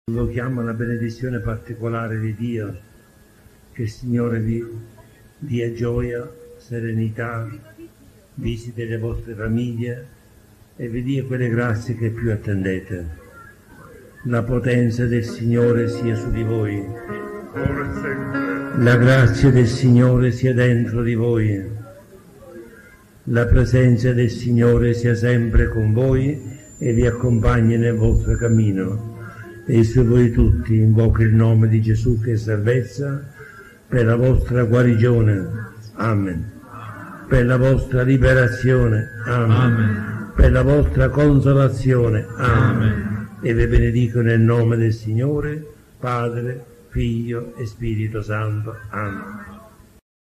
Invochiamo la benedizione particolare di Dio, che il Signore vi dia gioia, serenità, visiti le vostre famiglie e vi dia quelle grazie che più attendete. La potenza del Signore sia su di voi. La grazia del Signore sia dentro di voi. La presenza del Signore sia sempre con voi e vi accompagni nel vostro cammino. E su voi tutti invoco il nome di Gesù che è salvezza, per la vostra guarigione. Amen. Per la vostra liberazione. Amen. Amen. Per la vostra consolazione. Amen. Amen. E vi benedico nel nome del Signore, Padre, Figlio e Spirito Santo. Amen.